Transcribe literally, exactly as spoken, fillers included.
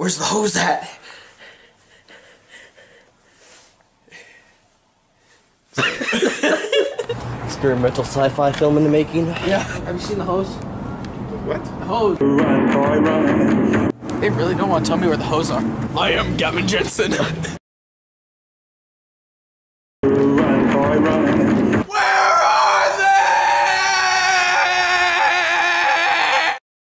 Where's the hose at? Experimental sci-fi film in the making. Yeah. Have you seen the hose? What? The hose. Run, boy, run. They really don't want to tell me where the hose are. I am Gavin Jensen. Run, boy, run.